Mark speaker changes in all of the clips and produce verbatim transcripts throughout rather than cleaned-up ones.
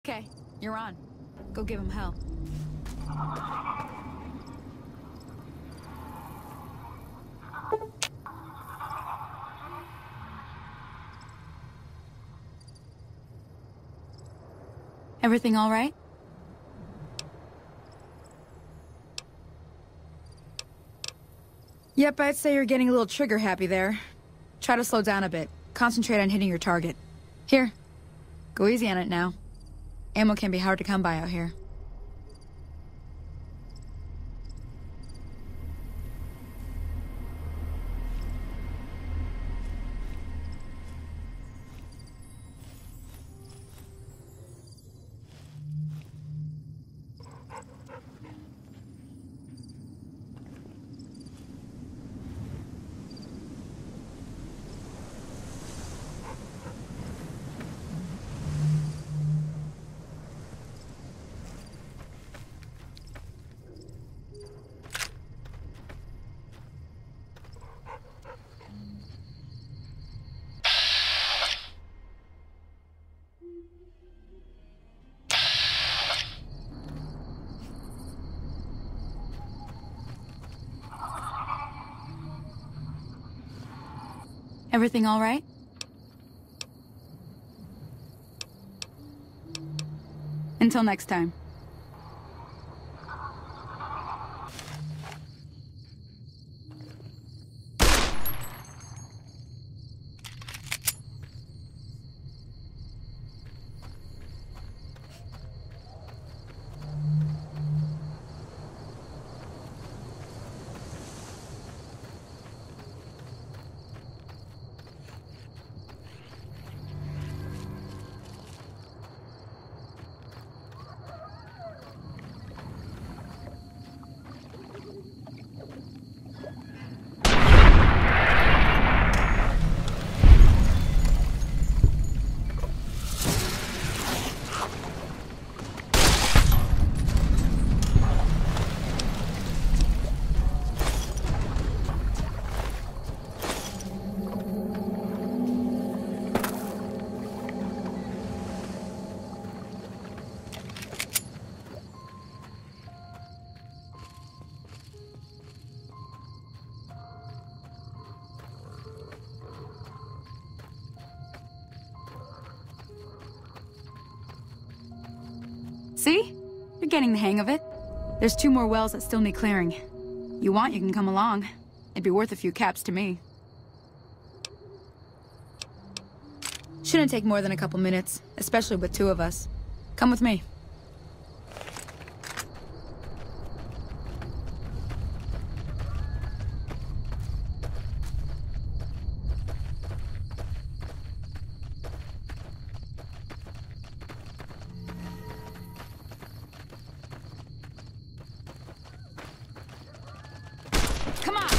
Speaker 1: Okay, you're on. Go give him hell. Everything all right? Yep, I'd say you're getting a little trigger happy there. Try to slow down a bit. Concentrate on hitting your target. Here. Go easy on it now. Ammo can be hard to come by out here. Everything all right? Until next time. See? You're getting the hang of it. There's two more wells that still need clearing. You want, you can come along. It'd be worth a few caps to me. Shouldn't take more than a couple minutes, especially with two of us. Come with me. Come on!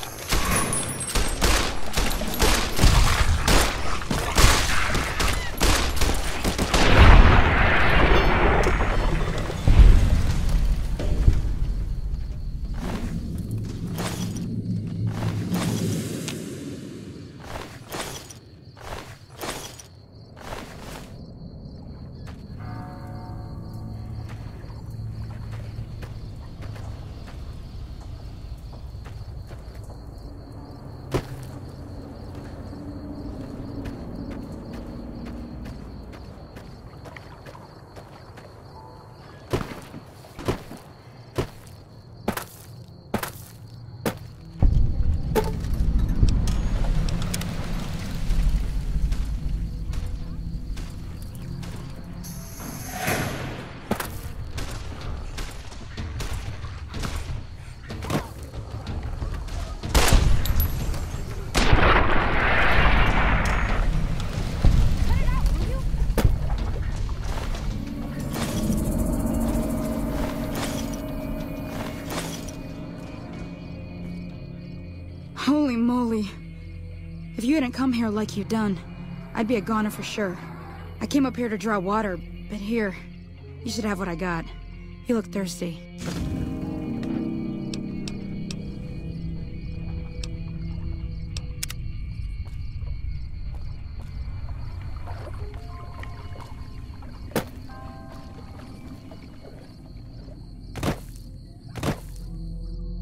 Speaker 1: Holy moly. If you hadn't come here like you done, I'd be a goner for sure. I came up here to draw water, but here, you should have what I got. You look thirsty.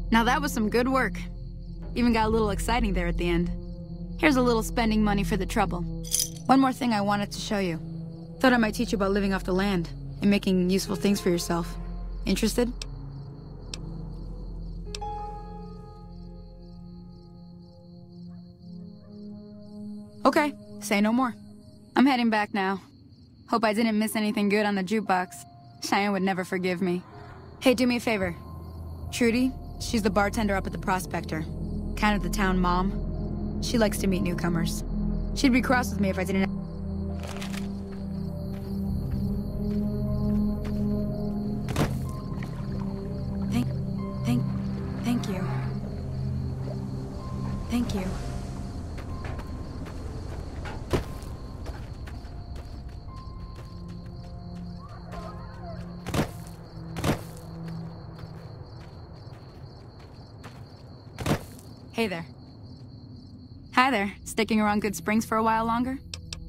Speaker 1: Now that was some good work. Even got a little exciting there at the end. Here's a little spending money for the trouble. One more thing I wanted to show you. Thought I might teach you about living off the land and making useful things for yourself. Interested? Okay, say no more. I'm heading back now. Hope I didn't miss anything good on the jukebox. Cheyenne would never forgive me. Hey, do me a favor. Trudy, she's the bartender up at the Prospector. Kind of the town mom. She likes to meet newcomers. She'd be cross with me if I didn't... Thank... Thank... Thank you. Thank you. Hey there. Hi there. Sticking around Good Springs for a while longer?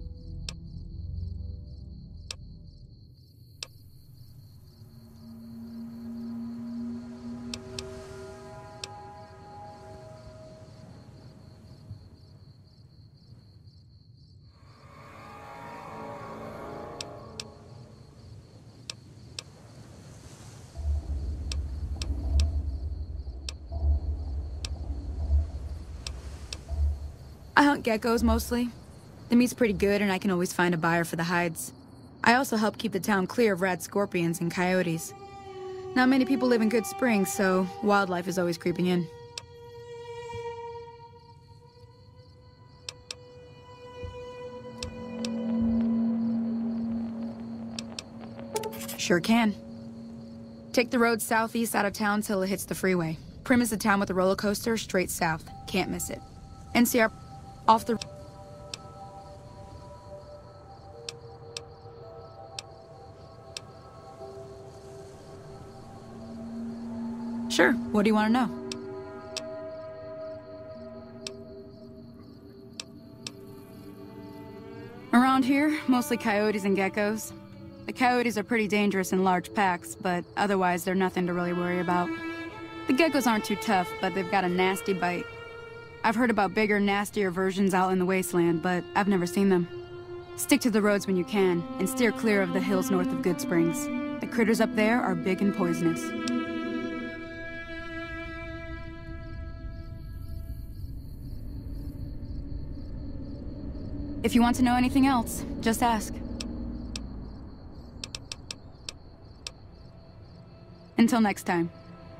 Speaker 1: I hunt geckos mostly. The meat's pretty good and I can always find a buyer for the hides. I also help keep the town clear of rad scorpions and coyotes. Not many people live in Good Springs, so wildlife is always creeping in. Sure can. Take the road southeast out of town till it hits the freeway. Primm is the town with the roller coaster straight south. Can't miss it. N C R off the... Sure, what do you want to know? Around here, mostly coyotes and geckos. The coyotes are pretty dangerous in large packs, but otherwise they're nothing to really worry about. The geckos aren't too tough, but they've got a nasty bite. I've heard about bigger, nastier versions out in the wasteland, but I've never seen them. Stick to the roads when you can, and steer clear of the hills north of Good Springs. The critters up there are big and poisonous. If you want to know anything else, just ask. Until next time.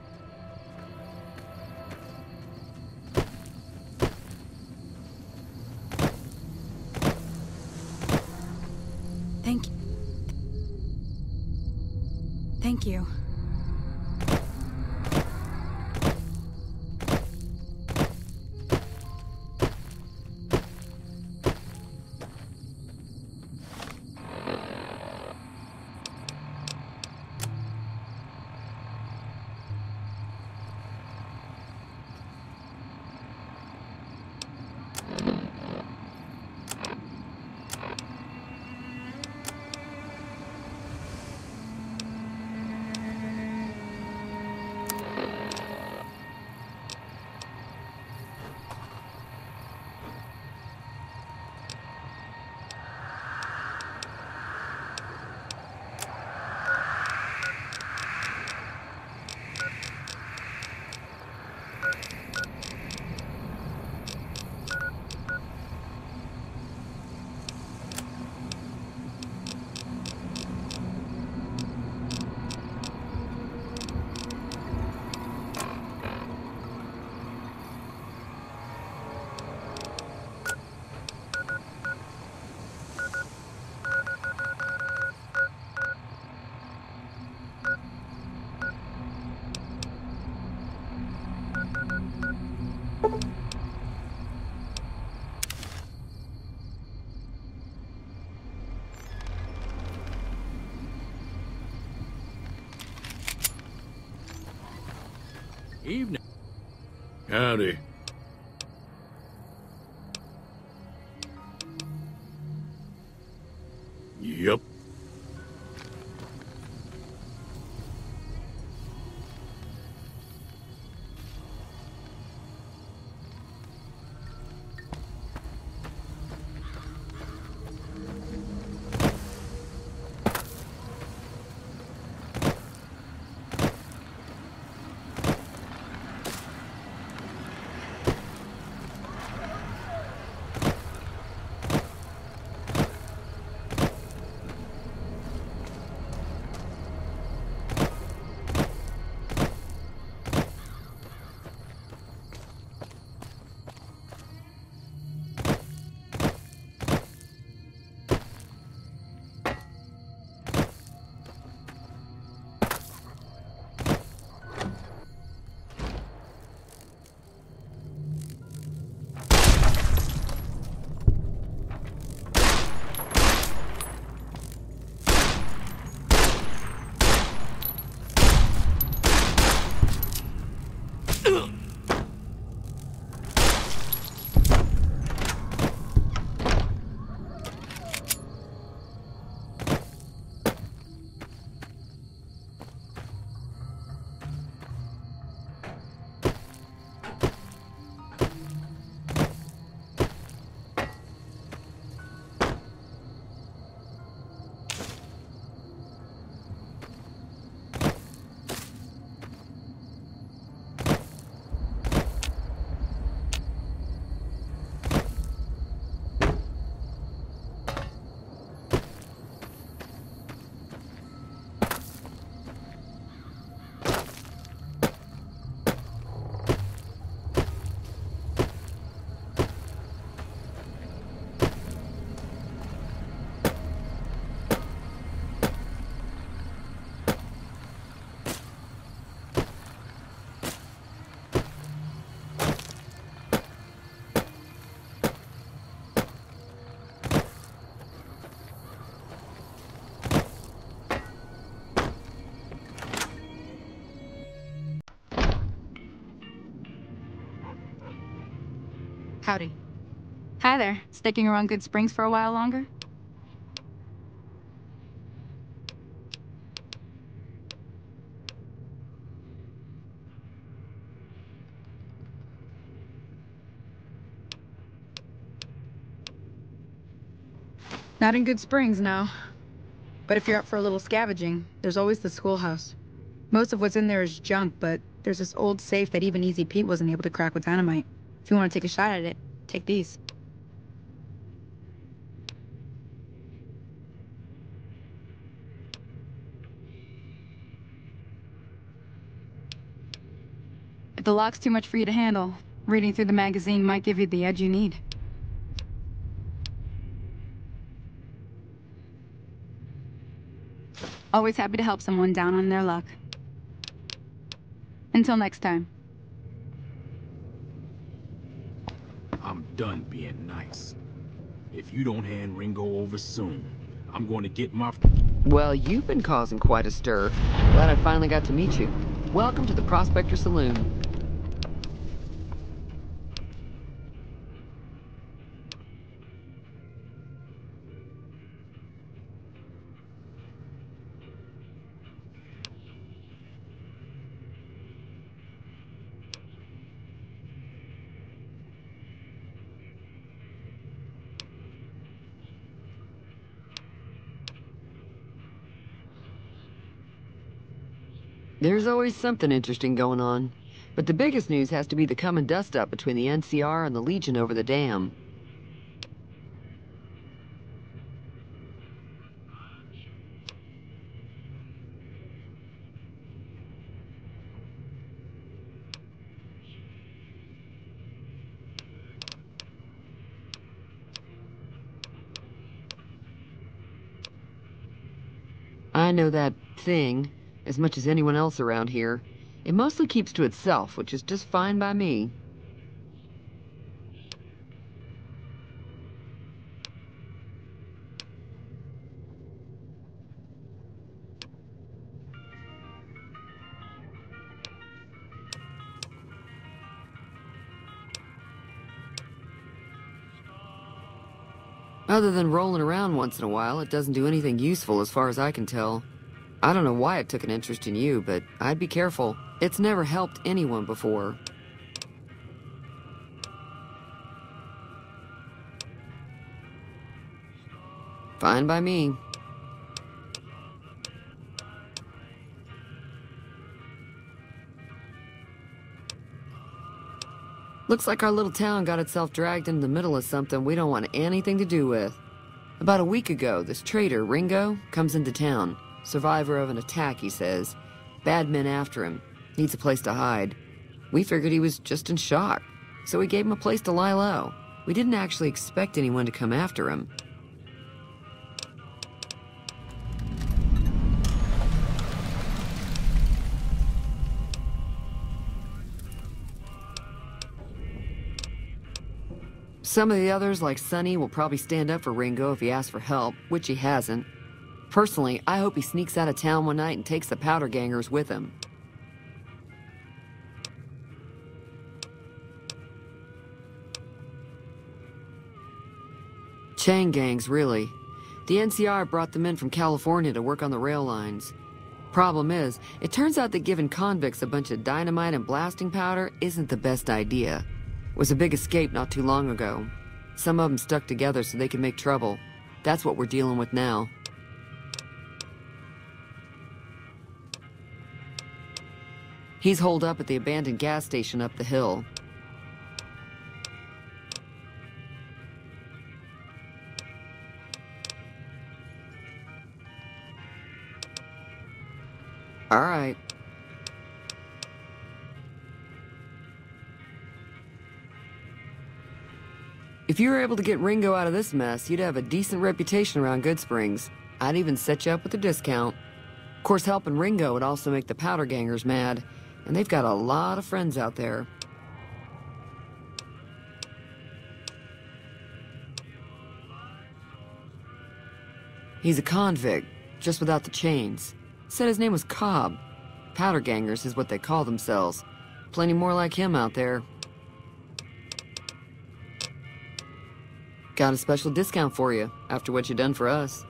Speaker 1: Thank you. Thank you.
Speaker 2: Evening. Howdy. Yep.
Speaker 1: Howdy. Hi there. Sticking around Good Springs for a while longer? Not in Good Springs, no. But if you're up for a little scavenging, there's always the schoolhouse. Most of what's in there is junk, but there's this old safe that even Easy Pete wasn't able to crack with dynamite. If you want to take a shot at it, take these. If the lock's too much for you to handle, reading through the magazine might give you the edge you need. Always happy to help someone down on their luck. Until next time.
Speaker 3: I'm done being nice. If you don't hand Ringo over soon, I'm going to get my...
Speaker 4: Well, you've been causing quite a stir. Glad I finally got to meet you. Welcome to the Prospector Saloon. There's always something interesting going on. But the biggest news has to be the coming dust-up between the N C R and the Legion over the dam. I know that thing as much as anyone else around here. It mostly keeps to itself, which is just fine by me. Other than rolling around once in a while, it doesn't do anything useful as far as I can tell. I don't know why it took an interest in you, but I'd be careful. It's never helped anyone before. Fine by me. Looks like our little town got itself dragged into the middle of something we don't want anything to do with. About a week ago, this traitor, Ringo, comes into town. Survivor of an attack, he says. Bad men after him. Needs a place to hide. We figured he was just in shock, so we gave him a place to lie low. We didn't actually expect anyone to come after him. Some of the others, like Sonny, will probably stand up for Ringo if he asks for help, which he hasn't. Personally, I hope he sneaks out of town one night and takes the powder gangers with him. Chain gangs, really. The N C R brought them in from California to work on the rail lines. Problem is, it turns out that giving convicts a bunch of dynamite and blasting powder isn't the best idea. It was a big escape not too long ago. Some of them stuck together so they could make trouble. That's what we're dealing with now. He's holed up at the abandoned gas station up the hill. All right. If you were able to get Ringo out of this mess, you'd have a decent reputation around Good Springs. I'd even set you up with a discount. Of course, helping Ringo would also make the powder gangers mad. And they've got a lot of friends out there. He's a convict, just without the chains. Said his name was Cobb. Powder gangers is what they call themselves. Plenty more like him out there. Got a special discount for you, after what you done for us.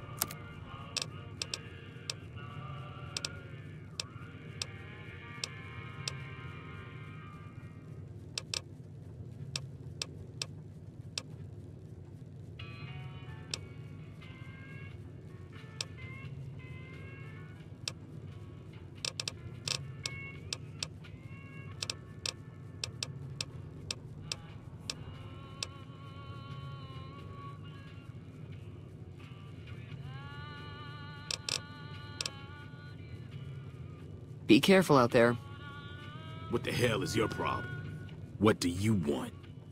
Speaker 4: Be careful out there.
Speaker 3: What the hell is your problem? What do you want?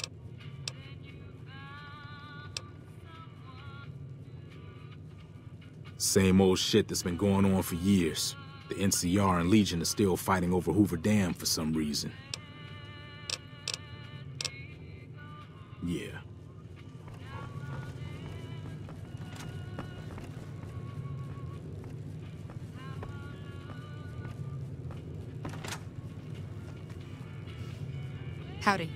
Speaker 3: Same old shit that's been going on for years. The N C R and Legion are still fighting over Hoover Dam for some reason. Yeah.
Speaker 1: Howdy.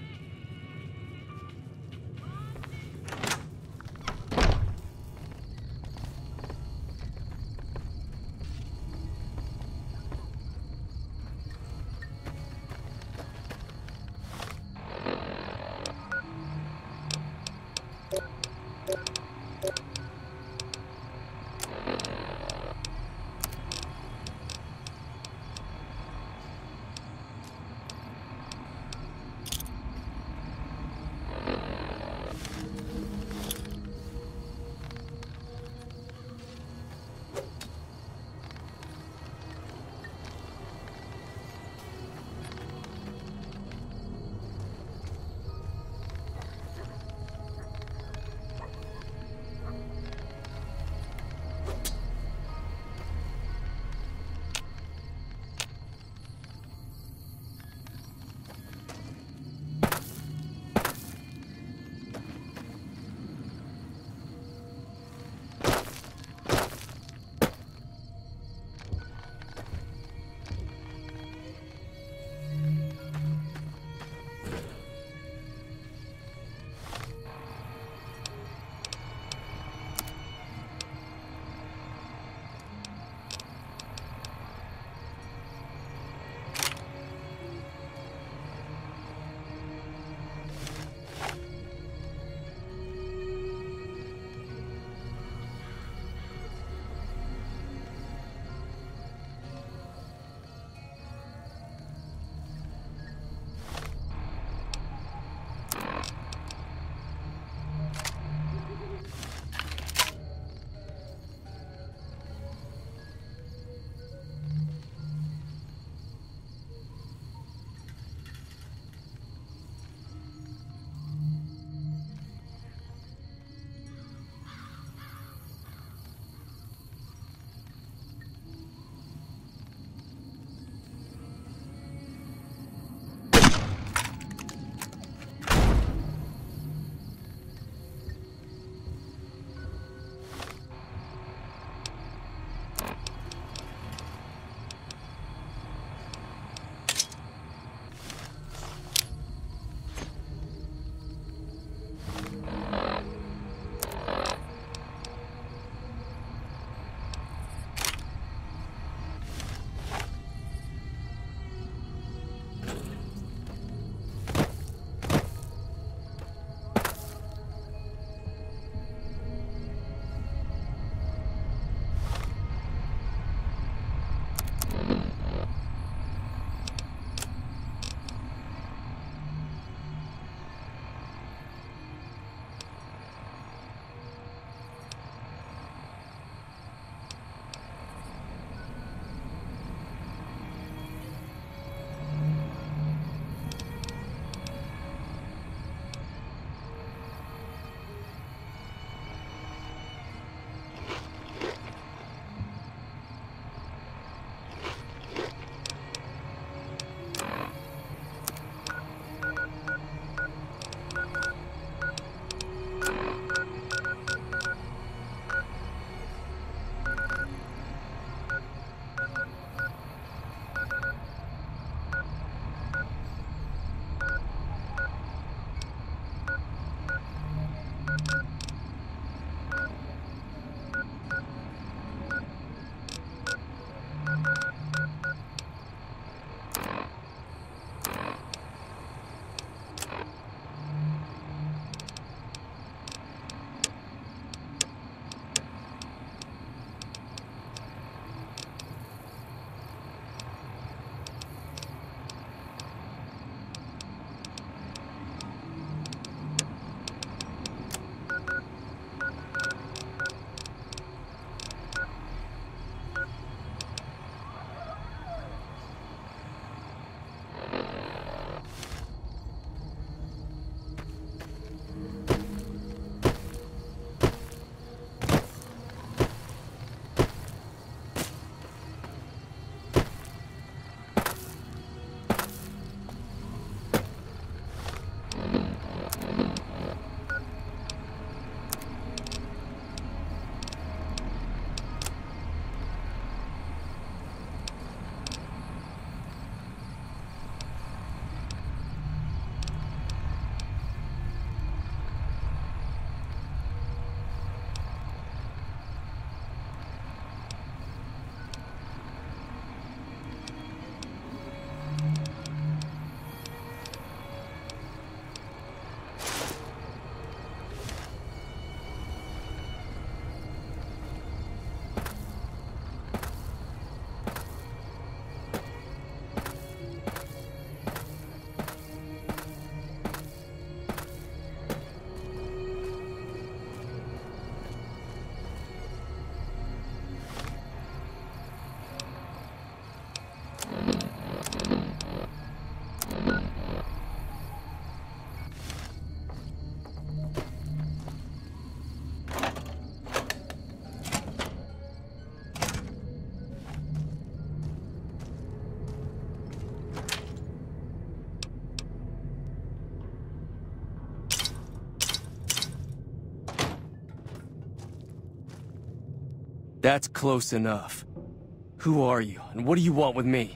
Speaker 5: That's close enough. Who are you, and what do you want with me?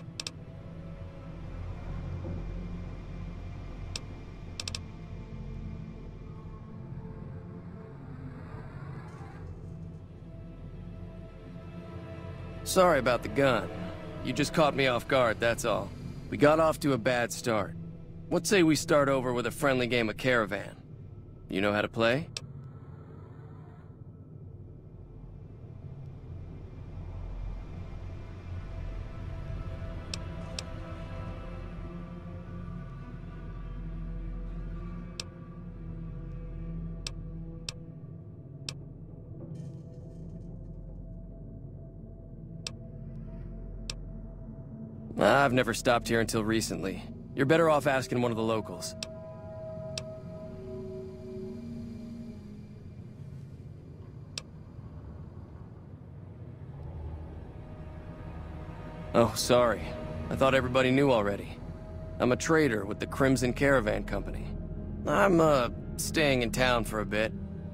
Speaker 5: Sorry about the gun. You just caught me off guard, that's all. We got off to a bad start. What say we start over with a friendly game of Caravan? You know how to play? I've never stopped here until recently. You're better off asking one of the locals. Oh, sorry. I thought everybody knew already. I'm a trader with the Crimson Caravan Company. I'm, uh, staying in town for a bit.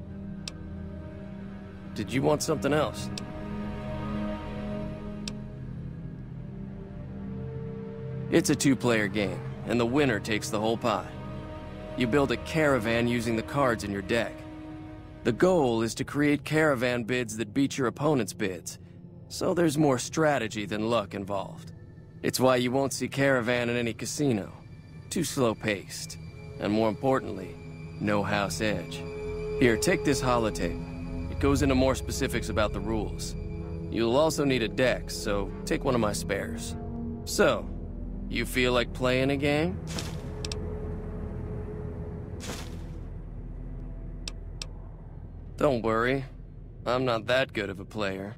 Speaker 5: Did you want something else? It's a two-player game, and the winner takes the whole pie. You build a caravan using the cards in your deck. The goal is to create caravan bids that beat your opponent's bids, so there's more strategy than luck involved. It's why you won't see caravan in any casino. Too slow-paced, and more importantly, no house edge. Here, take this holotape. It goes into more specifics about the rules. You'll also need a deck, so take one of my spares. So, you feel like playing a game? Don't worry. I'm not that good of a player.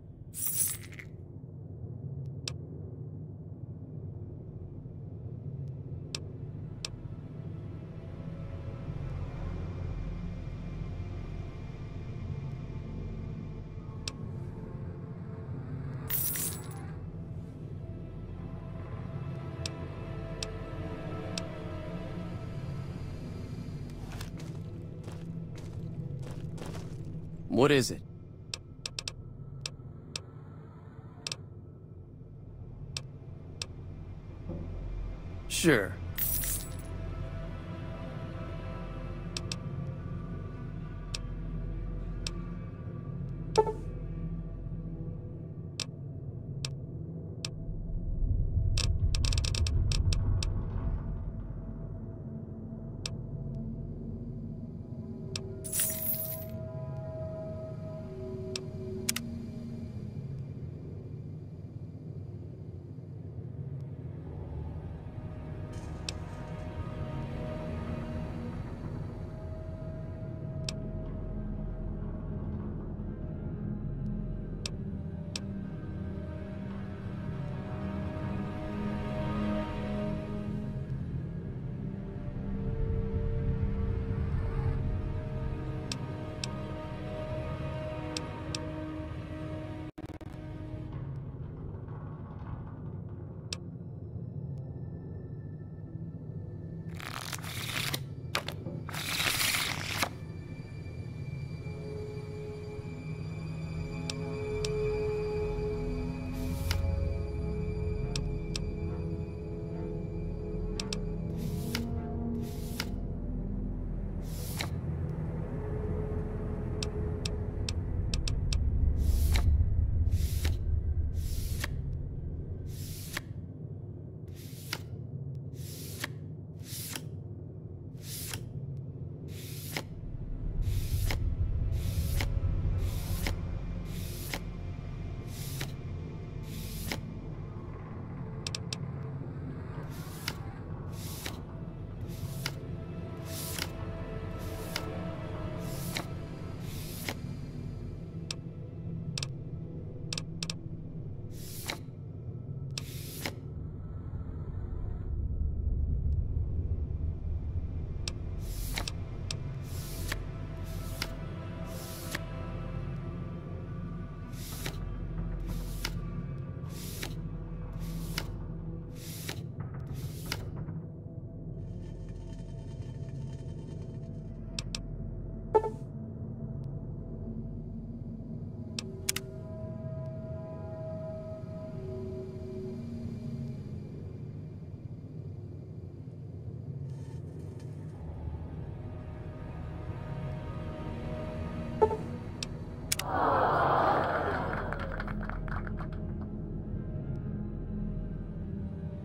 Speaker 5: What is it? Sure.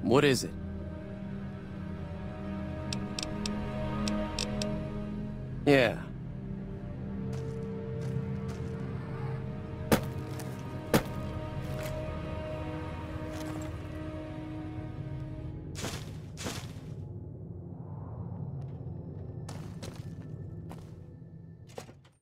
Speaker 5: What is it? Yeah,